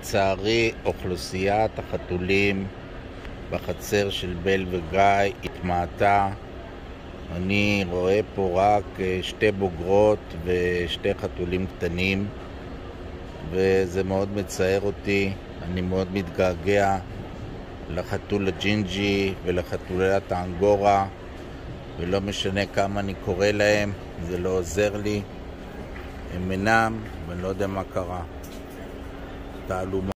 לצערי, אוכלוסיית החתולים בחצר של בל וגיא התמעטה. אני רואה פה רק שתי בוגרות ושתי חתולים קטנים, וזה מאוד מצער אותי. אני מאוד מתגעגע לחתול הג'ינג'י ולחתולת האנגורה, ולא משנה כמה אני קורא להם, זה לא עוזר לי. הם אינם, ואני לא יודע מה קרה. תעלומה.